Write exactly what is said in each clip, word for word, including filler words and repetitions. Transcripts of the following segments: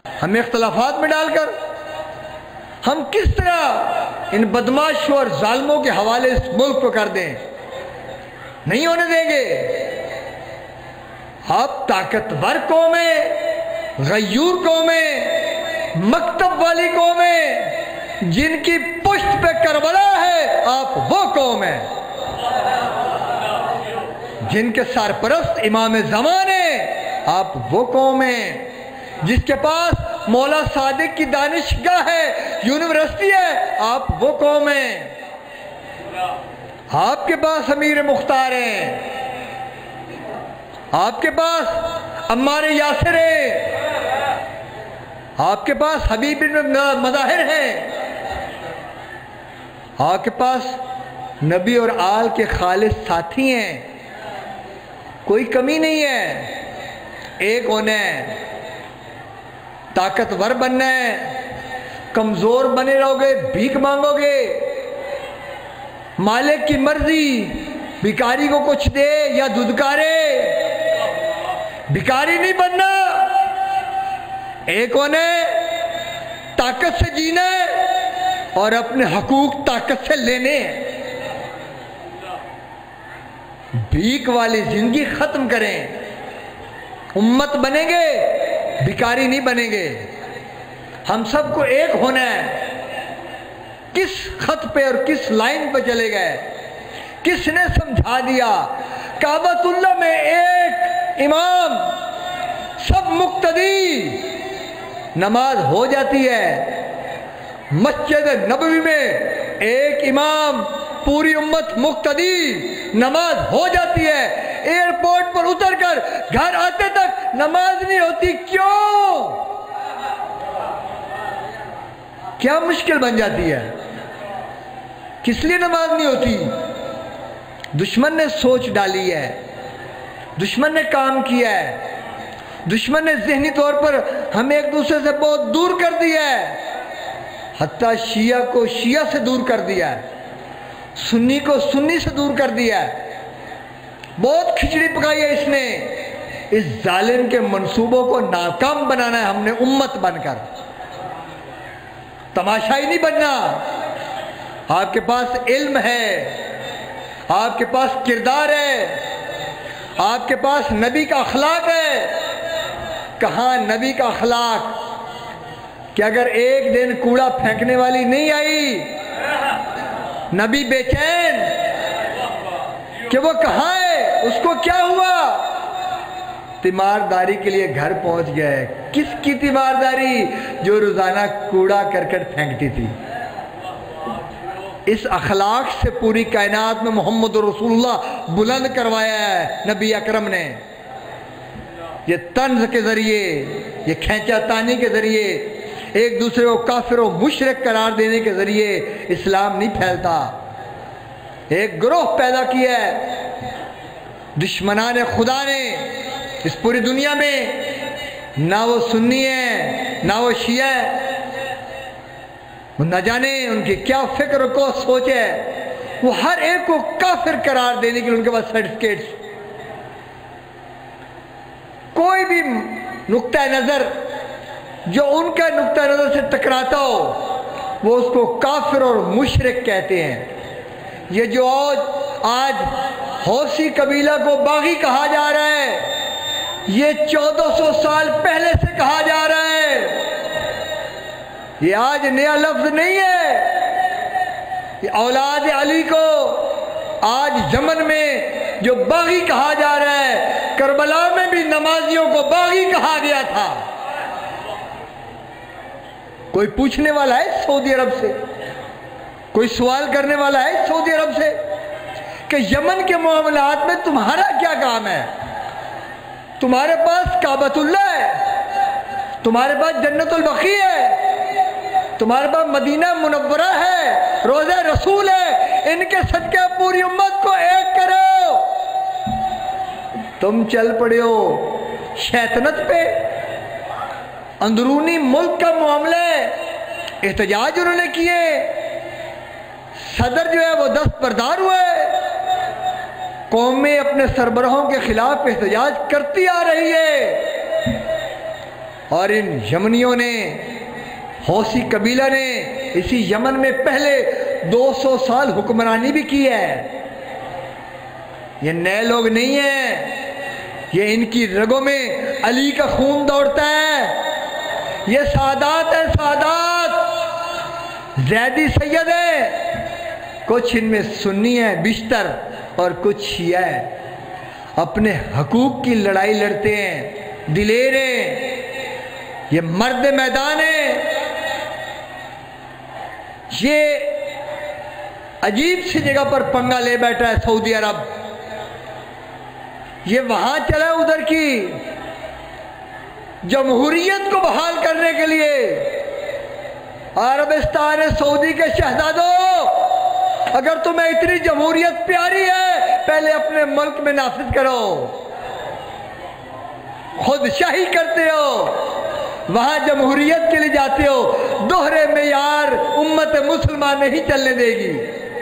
ہمیں اختلافات میں ڈال کر ہم کس طرح ان بدماشوں اور ظالموں کے حوالے اس ملک کو کر دیں؟ نہیں ہونے دیں گے۔ آپ طاقتور قومیں، غیور قومیں، مکتب والی قومیں، جن کی پشت پہ کربلا ہے، آپ وہ قوم ہیں جن کے سرپرست امام زمان ہیں، آپ وہ قوم ہیں جس کے پاس مولا صادق کی دانشگاہ ہے، یونیورسٹی ہے، آپ وہ قوم ہیں۔ آپ کے پاس امیر مختار ہیں، آپ کے پاس عمار یاسر ہیں، آپ کے پاس حبیب بن مظاہر ہیں، آپ کے پاس نبی اور آل کے خالص ساتھی ہیں، کوئی کمی نہیں ہے۔ ایک ہونا ہے، طاقتور بننا ہے، کمزور بنے رہو گے، بھیک مانگو گے، مالک کی مرضی، بھکاری کو کچھ دے یا دودکارے، بھکاری نہیں بننا۔ ایک ہونا ہے، طاقت سے جینا ہے اور اپنے حقوق طاقت سے لینے ہیں۔ بھیک والی زندگی ختم کریں، امت بنیں گے، بھکاری نہیں بنیں گے۔ ہم سب کو ایک ہونا ہے۔ کس خط پہ اور کس لائن پہ چلے گئے؟ کس نے سمجھا دیا؟ کعبۃ اللہ میں ایک امام، سب مقتدی، نماز ہو جاتی ہے۔ مسجد نبوی میں ایک امام، پوری امت مقتدی، نماز ہو جاتی ہے۔ ایئرپورٹ پر اتر کر گھر آتے تک نماز نہیں ہوتی، کیوں؟ کیا مشکل بن جاتی ہے؟ کس لیے نماز نہیں ہوتی؟ دشمن نے سوچ ڈالی ہے، دشمن نے کام کیا ہے، دشمن نے ذہنی طور پر ہمیں ایک دوسرے سے بہت دور کر دیا ہے، حتیٰ شیعہ کو شیعہ سے دور کر دیا ہے، سنی کو سنی سے دور کر دیا ہے۔ بہت کھچڑی پکائی ہے اس نے۔ اس ظالم کے منصوبوں کو ناکام بنانا ہے ہم نے امت بن کر، تماشائی نہیں بننا۔ آپ کے پاس علم ہے، آپ کے پاس کردار ہے، آپ کے پاس نبی کا اخلاق ہے۔ کہاں نبی کا اخلاق کہ اگر ایک دن کوڑا پھینکنے والی نہیں آئی، نبی بے چین کہ وہ کہاں ہے، اس کو کیا ہوا؟ تیمارداری کے لیے گھر پہنچ گئے۔ کس کی تیمارداری؟ جو روزانہ کوڑا کرکٹ پھینکتی تھی۔ اس اخلاق سے پوری کائنات میں محمد رسول اللہ بلند کروایا ہے نبی اکرم نے۔ یہ طنز کے ذریعے، یہ کھینچا تانی کے ذریعے، ایک دوسرے کو کافر و مشرک قرار دینے کے ذریعے اسلام نہیں پھیلتا۔ ایک گروہ پیدا کیا ہے دشمنان خدا نے اس پوری دنیا میں، نہ وہ سنی ہے نہ وہ شیعہ ہے، وہ نہ جانے ان کی کیا فکر کو سوچ ہے، وہ ہر ایک کو کافر قرار دینے کے لیے ان کے پاس سرٹیفکیٹس۔ کوئی بھی نقطہ نظر جو ان کا نقطہ نظر سے ٹکراتا ہو، وہ اس کو کافر اور مشرک کہتے ہیں۔ یہ جو آج حوثی قبیلہ کو باغی کہا جا رہا ہے، یہ چودہ سو سال پہلے سے کہا جا رہا ہے۔ یہ آج نیا لفظ نہیں ہے۔ یہ اولاد علی کو آج یمن میں جو باغی کہا جا رہا ہے، کربلا میں بھی نمازیوں کو باغی کہا گیا تھا۔ کوئی پوچھنے والا ہے سعودی عرب سے؟ کوئی سوال کرنے والا ہے سعودی عرب سے کہ یمن کے معاملات میں تمہارا کیا کام ہے؟ تمہارے پاس کعبۃ اللہ ہے، تمہارے پاس جنت البقیع ہے، تمہارے پاس مدینہ منورہ ہے، روضہ رسول ہے، ان کے صدقے پوری امت کو ایک کرو۔ تم چل پڑے ہو شیطنت پہ۔ اندرونی ملک کا معاملہ ہے، احتجاج انہوں نے کیے، صدر جو ہے وہ دست بردار ہوئے، قومیں اپنے سربراہوں کے خلاف احتجاج کرتی آ رہی ہے۔ اور ان یمنیوں نے، حوثی قبیلہ نے اسی یمن میں پہلے دو سو سال حکمرانی بھی کی ہے۔ یہ نئے لوگ نہیں ہیں، یہ ان کی رگوں میں علی کا خون دوڑتا ہے۔ یہ سادات ہیں، سادات زیدی سید ہیں، کچھ ان میں سنی ہیں بیشتر اور کچھ شیعہ ہیں، اپنے حقوق کی لڑائی لڑتے ہیں، دلیر ہیں، یہ مرد میدان ہیں۔ یہ عجیب سی جگہ پر پنگا لے بیٹھا ہے سعودی عرب، یہ وہاں چلا ہے ادھر کی جمہوریت کو بحال کرنے کے لیے۔ عربستان سعودی کے شہزادوں، اگر تمہیں اتنی جمہوریت پیاری ہے پہلے اپنے ملک میں نافذ کرو۔ خود شاہی کرتے ہو، وہاں جمہوریت کے لیے جاتے ہو، دوہرے معیار امت مسلمان نہیں چلنے دے گی،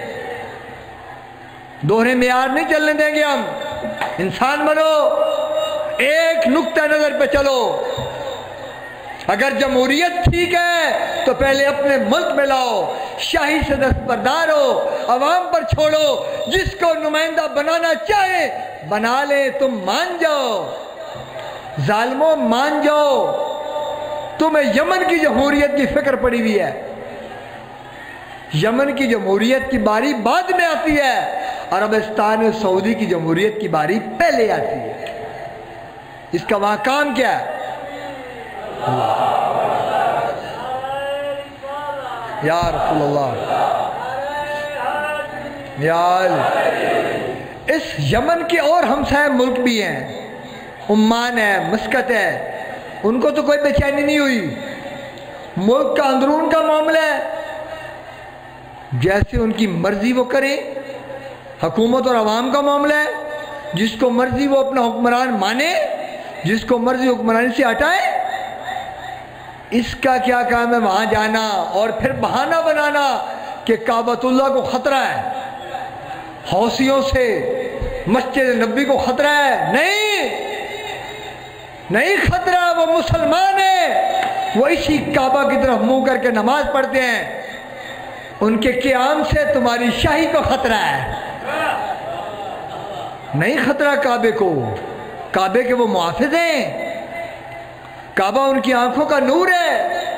دوہرے معیار نہیں چلنے دیں گے ہم۔ انسان بنو، ایک نقطہ نظر پہ چلو۔ اگر جمہوریت ٹھیک ہے تو پہلے اپنے ملک میں لاؤ، شاہی سے دستبردار ہو، عوام پر چھوڑو، جس کو نمائندہ بنانا چاہے بنا لے، تم مان جاؤ، ظالموں مان جاؤ۔ تمہیں یمن کی جمہوریت کی فکر پڑی ہوئی ہے، یمن کی جمہوریت کی باری بعد میں آتی ہے، عربستان سعودی کی جمہوریت کی باری پہلے آتی ہے۔ اس کا وہاں کام کیا ہے؟ یا رسول اللہ، یا علی۔ اس یمن کے اور ہمسائے ملک بھی ہیں، عمان ہے، مسقط ہے، ان کو تو کوئی بے چینی نہیں ہوئی۔ ملک کا اندرون کا معاملہ ہے، جیسے ان کی مرضی وہ کریں۔ حکومت اور عوام کا معاملہ ہے، جس کو مرضی وہ اپنا حکمران مانے، جس کو مرضی حکمرانی سے ہٹائے۔ اس کا کیا کام ہے؟ وہاں جانا اور پھر بہانہ بنانا کہ کعبۃ اللہ کو خطرہ ہے، حوثیوں سے مسجد نبی کو خطرہ ہے۔ نہیں نہیں خطرہ، وہ مسلمان ہیں، وہ اسی کعبہ کی طرف منہ کر کے نماز پڑھتے ہیں، ان کے قیام سے تمہاری شاہی کو خطرہ ہے۔ نہیں خطرہ کعبے کو، کعبے کے وہ محافظ ہیں، کعبہ ان کی آنکھوں کا نور ہے،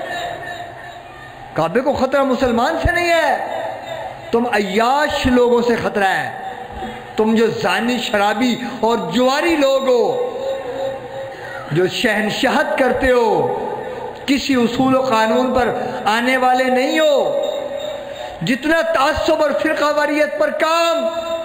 کعبے کو خطرہ مسلمان سے نہیں ہے۔ تم عیاش لوگوں سے خطرہ ہے، تم جو زانی، شرابی اور جواری لوگ ہو، جو شہنشاہت کرتے ہو، کسی اصول و قانون پر آنے والے نہیں ہو، جتنا تعصب اور فرقہ واریت پر کام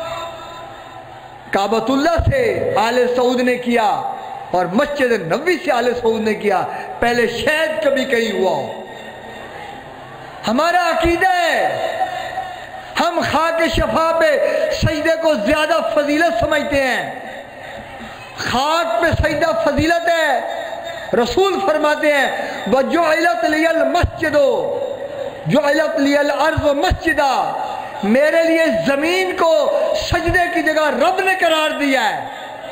کعبۃ اللہ سے آل سعود نے کیا اور مسجد نبوی سے آل سعود نے کیا، پہلے شاید کبھی کہیں ہوا ہو۔ ہمارا عقیدہ ہے، ہم خاک شفا پہ سجدے کو زیادہ فضیلت سمجھتے ہیں۔ خاک پہ سجدہ فضیلت ہے، رسول فرماتے ہیں وَجُعِلَتْ لِيَ الْمَسْجِدُ جُعِلَتْ لِيَ الْأَرْضُ مَسْجِدًا، میرے لیے زمین کو سجدے کی جگہ رب نے قرار دیا ہے۔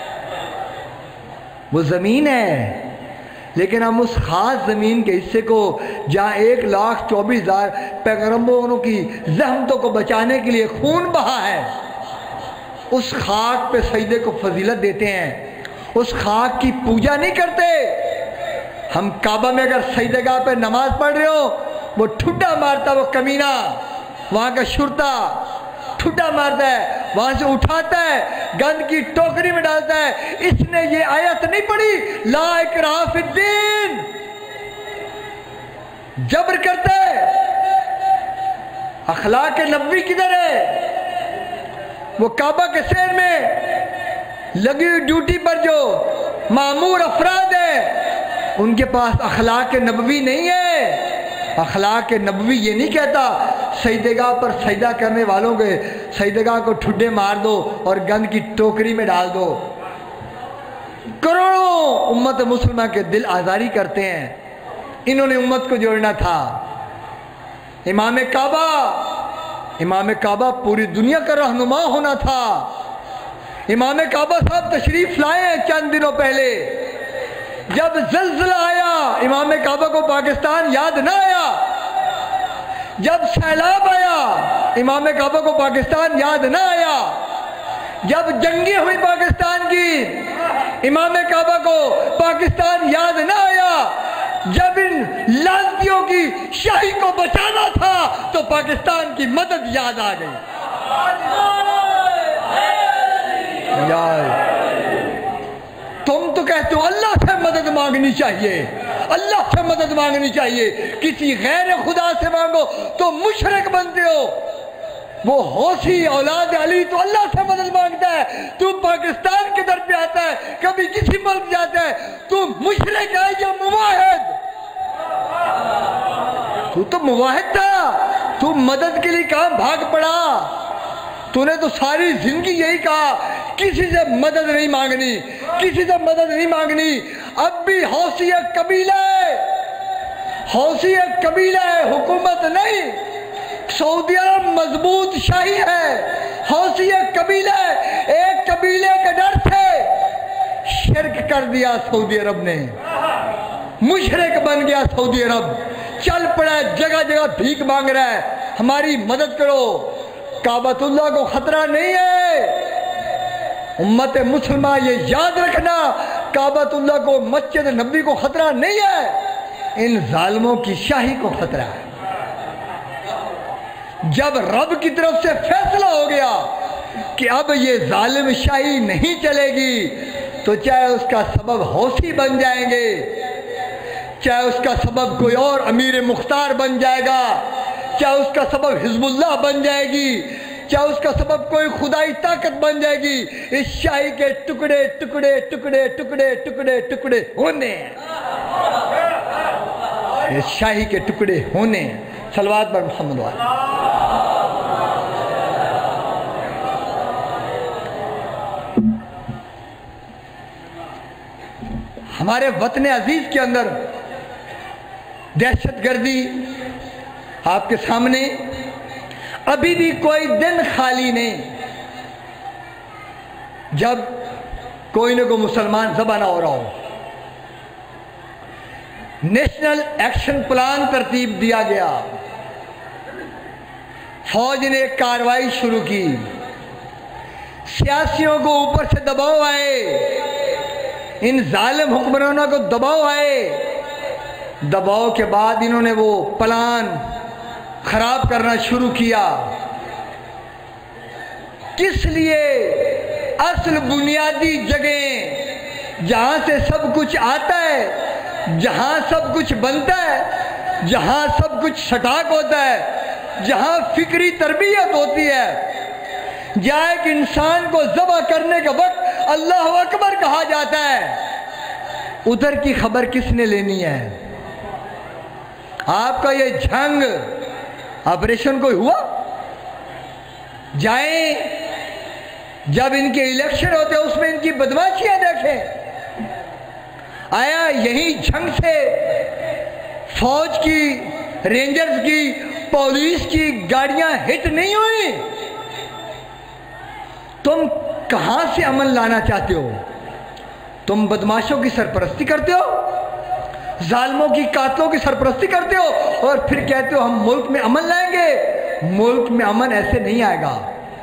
وہ زمین ہے، لیکن ہم اس خاص زمین کے حصے کو جہاں ایک لاکھ چوبیس ہزار پیغمبروں کی زحمتوں کو بچانے کے لیے خون بہا ہے، اس خاک پہ سجدے کو فضیلت دیتے ہیں، اس خاک کی پوجا نہیں کرتے۔ ہم کعبہ میں اگر سجدہ گاہ پہ نماز پڑھ رہے ہو، وہ ٹھڈا مارتا، وہ کمینہ وہاں کا شرطا ٹھڈا مارتا ہے، وہاں سے اٹھاتا ہے، گند کی ٹوکری میں ڈالتا ہے۔ اس نے یہ آیت نہیں پڑھی لا اکراہ فی الدین، جبر کرتا ہے۔ اخلاق نبوی کدھر ہے؟ وہ کعبہ کے سیر میں لگی ہوئی ڈیوٹی پر جو مامور افراد ہیں، ان کے پاس اخلاق نبوی نہیں ہے۔ اخلاق نبوی یہ نہیں کہتا سجدگاہ پر سجدہ کرنے والوں کے سجدگاہ کو ٹھڈے مار دو اور گند کی ٹوکری میں ڈال دو۔ کروڑوں امت مسلمہ کے دل آزاری کرتے ہیں، انہوں نے امت کو جوڑنا تھا۔ امام کعبہ امام کعبہ پوری دنیا کا رہنما ہونا تھا۔ امام کعبہ صاحب تشریف لائے ہیں چند دنوں پہلے، جب زلزلہ آیا امام کعبہ کو پاکستان یاد نہ آیا، جب سیلاب آیا امام کعبہ کو پاکستان یاد نہ آیا، جب جنگیں ہوئی پاکستان کی امام کعبہ کو پاکستان یاد نہ آیا، جب ان لانتیوں کی شاہی کو بچانا تھا تو پاکستان کی مدد یاد آ گئی۔ تم تو کہتے ہو اللہ سے مدد مانگنی چاہیے، اللہ سے مدد مانگنی چاہیے، کسی غیر خدا سے مانگو تو مشرک بنتے ہو۔ وہ حوثی اولاد علی تو اللہ سے مدد مانگتا ہے، تو پاکستان کے در پہ آتا ہے، کبھی کسی ملک جاتا ہے، تو مشرک ہے یا مواحد؟ تو تو مواحد تھا، تو مدد کے لیے کہاں بھاگ پڑا؟ تو نے تو ساری زندگی یہی کہا کسی سے مدد نہیں مانگنی، کسی سے مدد نہیں مانگنی۔ اب بھی حوثی ایک قبیلہ ہے، حوثی ایک قبیلہ ہے، حکومت نہیں۔ سعودی عرب مضبوط شاہی ہے، حوثی ایک قبیلہ ہے، ایک قبیلے کے ڈر سے شرک کر دیا سعودی عرب نے، مشرک بن گیا سعودی عرب، چل پڑا ہے جگہ جگہ بھیک مانگ رہا ہے، ہماری مدد کرو۔ کعبۃ اللہ کو خطرہ نہیں ہے، امت مسلمہ یہ یاد رکھنا، کعبۃ اللہ کو، مسجد نبی کو خطرہ نہیں ہے، ان ظالموں کی شاہی کو خطرہ ہے۔ جب رب کی طرف سے فیصلہ ہو گیا کہ اب یہ ظالم شاہی نہیں چلے گی، تو چاہے اس کا سبب حوثی بن جائیں گے، چاہے اس کا سبب کوئی اور امیر مختار بن جائے گا، چاہے اس کا سبب حزب اللہ بن جائے گی، چاہے اس کا سبب کوئی خدائی طاقت بن جائے گی، اس شاہی کے ٹکڑے ٹکڑے ٹکڑے ٹکڑے ٹکڑے ٹکڑے ہونے ہیں، اس شاہی کے ٹکڑے ہونے ہیں۔ صلوات پر محمد والے۔ ہمارے وطن عزیز کے اندر دہشت گردی آپ کے سامنے، ابھی بھی کوئی دن خالی نہیں جب کوئی نہ کوئی مسلمان ذبح نہ ہو رہا ہو۔ نیشنل ایکشن پلان ترتیب دیا گیا، فوج نے ایک کارروائی شروع کی، سیاسیوں کو اوپر سے دباؤ آئے، ان ظالم حکمرانوں کو دباؤ آئے، دباؤ کے بعد انہوں نے وہ پلان خراب کرنا شروع کیا۔ کس لیے؟ اصل بنیادی جگہیں جہاں سے سب کچھ آتا ہے، جہاں سب کچھ بنتا ہے، جہاں سب کچھ سٹاک ہوتا ہے، جہاں فکری تربیت ہوتی ہے، جہاں ایک انسان کو ذبح کرنے کے وقت اللہ اکبر کہا جاتا ہے، ادھر کی خبر کس نے لینی ہے؟ آپ کا یہ جھنگ آپریشن کوئی ہوا؟ جائیں، جب ان کے الیکشن ہوتے ہیں اس میں ان کی بدماشیاں دیکھیں۔ آیا یہی جھنگ سے فوج کی، رینجرز کی، پولیس کی گاڑیاں ہٹ نہیں ہوئی؟ تم کہاں سے امن لانا چاہتے ہو؟ تم بدماشوں کی سرپرستی کرتے ہو، ظالموں کی، قاتلوں کی سرپرستی کرتے ہو، اور پھر کہتے ہو ہم ملک میں امن لائیں گے۔ ملک میں امن ایسے نہیں آئے گا۔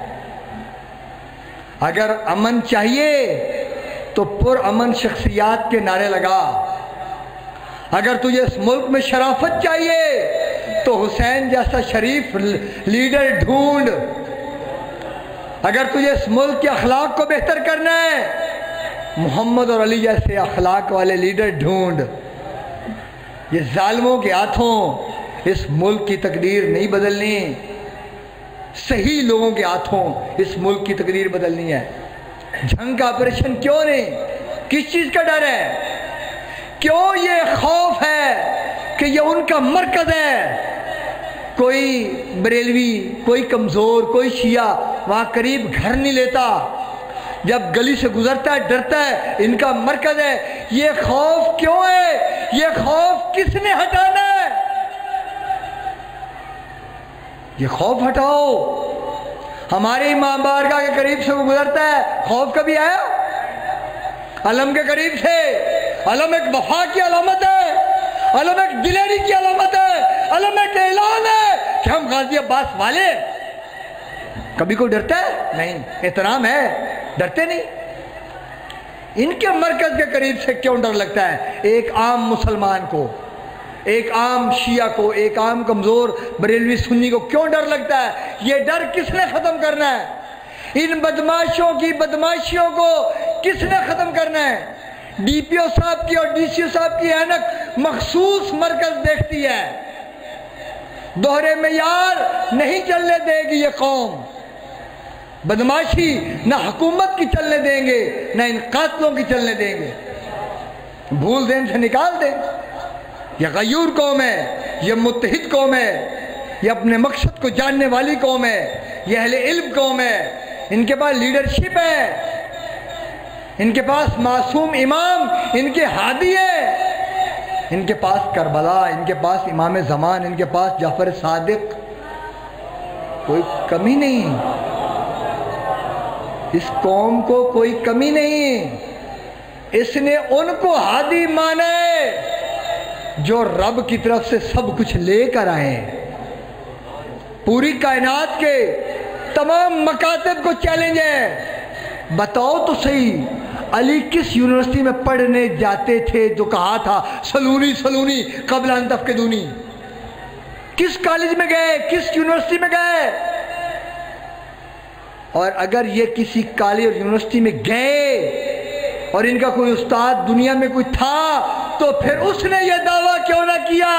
اگر امن چاہیے تو پر امن شخصیات کے نعرے لگا۔ اگر تجھے اس ملک میں شرافت چاہیے تو حسین جیسا شریف لیڈر ڈھونڈ۔ اگر تجھے اس ملک کے اخلاق کو بہتر کرنا ہے، محمد اور علی جیسے اخلاق والے لیڈر ڈھونڈ۔ یہ ظالموں کے ہاتھوں اس ملک کی تقدیر نہیں بدلنی، صحیح لوگوں کے ہاتھوں اس ملک کی تقدیر بدلنی ہے۔ جنگ کا آپریشن کیوں نہیں؟ کس چیز کا ڈر ہے؟ کیوں یہ خوف ہے کہ یہ ان کا مرکز ہے؟ کوئی بریلوی، کوئی کمزور، کوئی شیعہ وہاں قریب گھر نہیں لیتا، جب گلی سے گزرتا ہے ڈرتا ہے، ان کا مرکز ہے۔ یہ خوف کیوں ہے؟ یہ خوف کس نے ہٹانا ہے؟ یہ خوف ہٹاؤ۔ ہمارے امام بارگاہ کے قریب سے وہ گزرتا ہے، خوف کبھی آیا؟ علم کے قریب سے علم ایک وفا کی علامت ہے، علم ایک دلیری کی علامت ہے، علم ایک اعلان ہے کہ ہم غازی عباس والے۔ کبھی کوئی ڈرتا ہے؟ نہیں، احترام ہے، ڈرتے نہیں۔ ان کے مرکز کے قریب سے کیوں ڈر لگتا ہے؟ ایک عام مسلمان کو، ایک عام شیعہ کو، ایک عام کمزور بریلوی سنی کو کیوں ڈر لگتا ہے؟ یہ ڈر کس نے ختم کرنا ہے؟ ان بدماشوں کی بدماشیوں کو کس نے ختم کرنا ہے؟ ڈی پی او صاحب کی اور ڈی سی او صاحب کی اینک مخصوص مرکز دیکھتی ہے۔ دوہرے معیار نہیں چلنے دے گی یہ قوم۔ بدماشی نہ حکومت کی چلنے دیں گے، نہ ان قاتلوں کی چلنے دیں گے۔ بھول دین سے نکال دیں۔ یہ غیور قوم ہے، یہ متحد قوم ہے، یہ اپنے مقصد کو جاننے والی قوم ہے، یہ اہل علم قوم ہے۔ ان کے پاس لیڈرشپ ہے، ان کے پاس معصوم امام، ان کے ہادی ہے، ان کے پاس کربلا، ان کے پاس امام زمان، ان کے پاس جعفر صادق، کوئی کمی نہیں۔ اس قوم کو کوئی کمی نہیں۔ اس نے ان کو ہادی مانے جو رب کی طرف سے سب کچھ لے کر آئے۔ پوری کائنات کے تمام مکاتب کو چیلنج ہے، بتاؤ تو صحیح علی کس یونیورسٹی میں پڑھنے جاتے تھے جو کہا تھا سلونی سلونی قبل ان تفقدونی؟ کس کالج میں گئے، کس یونیورسٹی میں گئے؟ اور اگر یہ کسی کالج اور یونیورسٹی میں گئے اور ان کا کوئی استاد دنیا میں کوئی تھا تو پھر اس نے یہ دعویٰ کیوں نہ کیا؟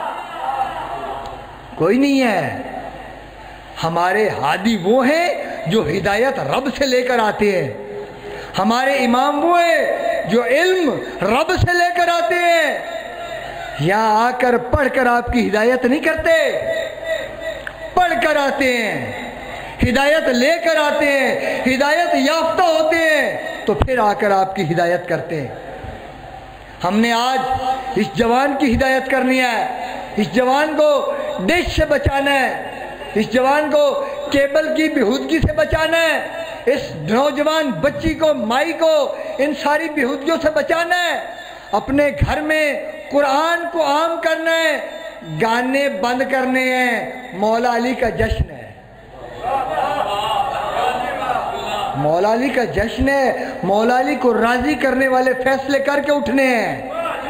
کوئی نہیں ہے۔ ہمارے ہادی وہ ہیں جو ہدایت رب سے لے کر آتے ہیں، ہمارے امام وہ ہیں جو علم رب سے لے کر آتے ہیں۔ یہاں آ کر پڑھ کر آپ کی ہدایت نہیں کرتے، پڑھ کر آتے ہیں، ہدایت لے کر آتے ہیں، ہدایت یافتہ ہوتے ہیں تو پھر آ کر آپ کی ہدایت کرتے ہیں۔ ہم نے آج اس جوان کی ہدایت کرنی ہے، اس جوان کو ڈش سے بچانا ہے، اس جوان کو کیبل کی بےہودگی سے بچانا ہے، اس نوجوان بچی کو، مائی کو ان ساری بےہودگیوں سے بچانا ہے۔ اپنے گھر میں قرآن کو عام کرنا ہے، گانے بند کرنے ہیں۔ مولا علی کا جشن ہے، مولا علی کا جشن ہے، مولا علی کو راضی کرنے والے فیصلے کر کے اٹھنے ہیں۔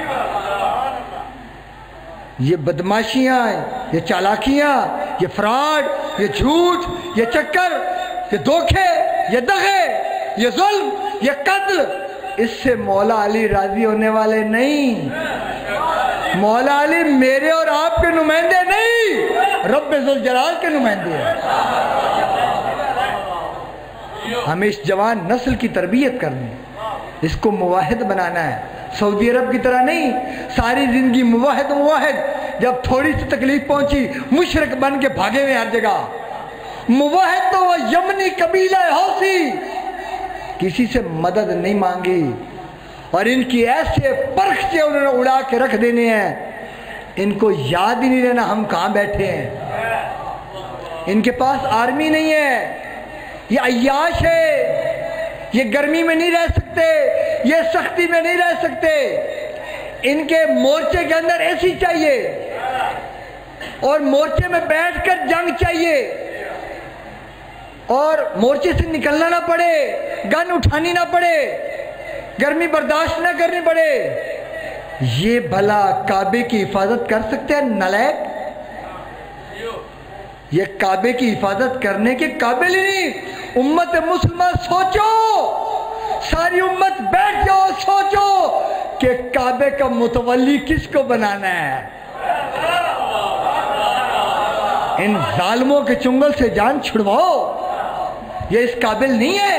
یہ بدماشیاں، یہ چالاکیاں، یہ فراڈ، یہ جھوٹ، یہ چکر، یہ دھوکے، یہ دغے، یہ ظلم، یہ قتل، اس سے مولا علی راضی ہونے والے نہیں۔ مولا علی میرے اور آپ کے نمائندے نہیں، رب ذوالجلال کے نمائندے ہیں۔ ہمیں اس جوان نسل کی تربیت کرنی ہے، اس کو موحد بنانا ہے، سعودی عرب کی طرح نہیں ساری زندگی موحد موحد، جب تھوڑی سی تکلیف پہنچی مشرک بن کے بھاگے ہوئے ہر جگہ۔ موحد تو وہ یمنی قبیلہ حوثی، کسی سے مدد نہیں مانگی، اور ان کی ایسے پرخچے انہوں نے اڑا کے رکھ دینے ہیں، ان کو یاد ہی نہیں رہنا ہم کہاں بیٹھے ہیں۔ ان کے پاس آرمی نہیں ہے، یہ عیاش ہے، یہ گرمی میں نہیں رہ سکتے، یہ سختی میں نہیں رہ سکتے۔ ان کے مورچے کے اندر اے سی چاہیے اور مورچے میں بیٹھ کر جنگ چاہیے، اور مورچے سے نکلنا نہ پڑے، گن اٹھانی نہ پڑے، گرمی برداشت نہ کرنی پڑے۔ یہ بھلا کعبے کی حفاظت کر سکتے ہیں نالائق؟ یہ کعبے کی حفاظت کرنے کے قابل ہی نہیں۔ امت مسلمہ سوچو، ساری امت بیٹھ جاؤ، سوچو کہ کعبے کا متولی کس کو بنانا ہے۔ ان ظالموں کے چنگل سے جان چھڑواؤ، یہ اس قابل نہیں ہے،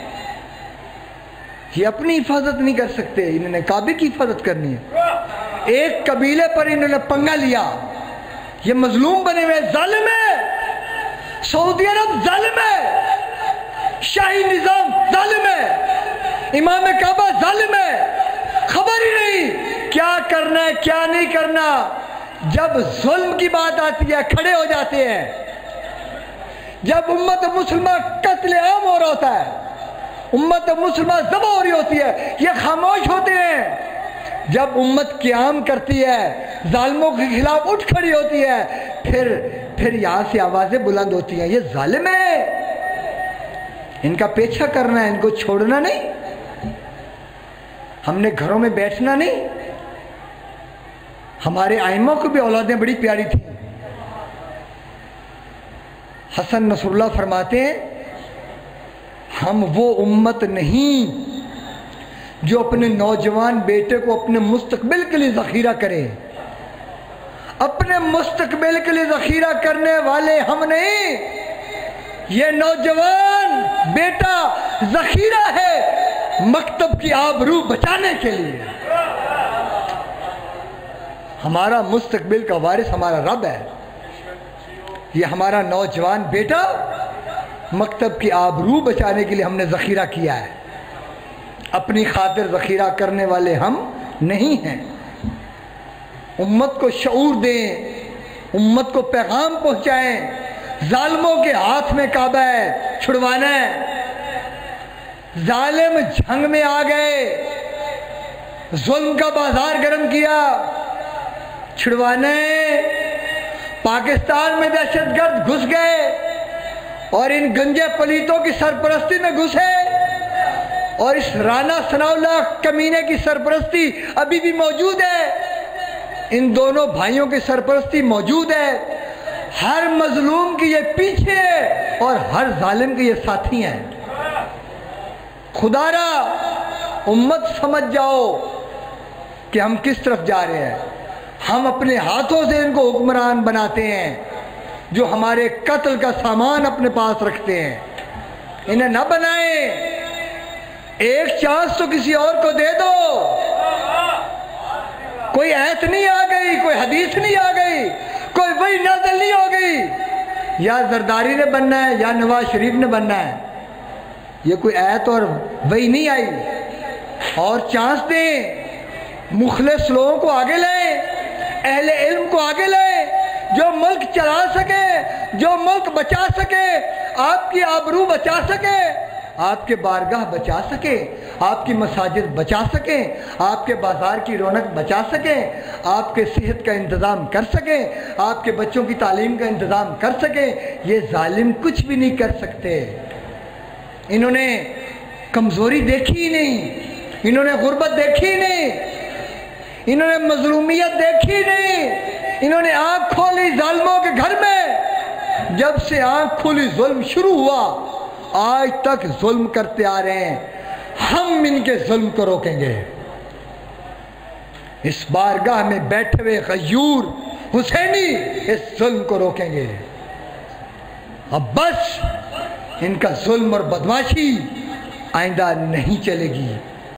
یہ اپنی حفاظت نہیں کر سکتے، انہوں نے کعبے کی حفاظت کرنی ہے۔ ایک قبیلے پر انہوں نے پنگا لیا، یہ مظلوم بنے ہوئے، ظالم ہے، سعودی عرب ظالم ہے، شاہی نظام ظالم ہے، امام کعبہ ظالم ہے، خبر ہی نہیں کیا کرنا ہے کیا نہیں کرنا۔ جب ظلم کی بات آتی ہے کھڑے ہو جاتے ہیں، جب امت مسلمہ قتل عام ہو رہا ہوتا ہے، امت مسلمہ ذبح ہو رہی ہوتی ہے، یہ خاموش ہوتے ہیں۔ جب امت قیام کرتی ہے، ظالموں کے خلاف اٹھ کھڑی ہوتی ہے، پھر پھر یہاں سے آوازیں بلند ہوتی ہیں، یہ ظالم ہے، ان کا پیچھا کرنا ہے، ان کو چھوڑنا نہیں، ہم نے گھروں میں بیٹھنا نہیں۔ ہمارے ائمہ کو بھی اولادیں بڑی پیاری تھیں۔ حسن نصر اللہ فرماتے ہیں ہم وہ امت نہیں جو اپنے نوجوان بیٹے کو اپنے مستقبل کے لیے ذخیرہ کرے، اپنے مستقبل کے لیے ذخیرہ کرنے والے ہم نہیں، یہ نوجوان بیٹا ذخیرہ ہے مکتب کی آبرو بچانے کے لیے۔ ہمارا مستقبل کا وارث ہمارا رب ہے، یہ ہمارا نوجوان بیٹا مکتب کی آبرو بچانے کے لیے ہم نے ذخیرہ کیا ہے، اپنی خاطر ذخیرہ کرنے والے ہم نہیں ہیں۔ امت کو شعور دیں، امت کو پیغام پہنچائیں، ظالموں کے ہاتھ میں کعبہ ہے، چھڑوانا ہے۔ ظالم جھنگ میں آ گئے، ظلم کا بازار گرم کیا، چھڑوانا ہے۔ پاکستان میں دہشت گرد گھس گئے اور ان گنجے پلیتوں کی سرپرستی میں گھسے، اور اس رانا ثناءاللہ کمینے کی سرپرستی ابھی بھی موجود ہے، ان دونوں بھائیوں کی سرپرستی موجود ہے۔ ہر مظلوم کی یہ پیچھے ہے اور ہر ظالم کی یہ ساتھی ہیں۔ خدا را امت سمجھ جاؤ کہ ہم کس طرف جا رہے ہیں۔ ہم اپنے ہاتھوں سے ان کو حکمران بناتے ہیں جو ہمارے قتل کا سامان اپنے پاس رکھتے ہیں، انہیں نہ بنائیں۔ ایک چانس تو کسی اور کو دے دو۔ کوئی آیت نہیں آ گئی، کوئی حدیث نہیں آ گئی، کوئی وحی نازل نہیں ہو گئی، یا زرداری نے بننا ہے یا نواز شریف نے بننا ہے، یہ کوئی آیت اور وحی نہیں آئی۔ اور چانس دیں، مخلص لوگوں کو آگے لائیں، اہل علم کو آگے لائیں، جو ملک چلا سکے، جو ملک بچا سکے، آپ کی آبرو بچا سکے، آپ کے بارگاہ بچا سکے، آپ کی مساجد بچا سکے، آپ کے بازار کی رونق بچا سکے، آپ کے صحت کا انتظام کر سکے، آپ کے بچوں کی تعلیم کا انتظام کر سکے، یہ ظالم کچھ بھی نہیں کر سکتے۔ انہوں نے کمزوری دیکھی ہی نہیں، انہوں نے غربت دیکھی ہی نہیں، انہوں نے مظلومیت دیکھی نہیں، انہوں نے آنکھ کھولی ظالموں کے گھر میں۔ جب سے آنکھ کھولی ظلم شروع ہوا، آج تک ظلم کرتے آ رہے ہیں، ہم ان کے ظلم کو روکیں گے۔ اس بارگاہ میں بیٹھے ہوئے غیور حسینی اس ظلم کو روکیں گے۔ اب بس ان کا ظلم اور بدماشی آئندہ نہیں چلے گی۔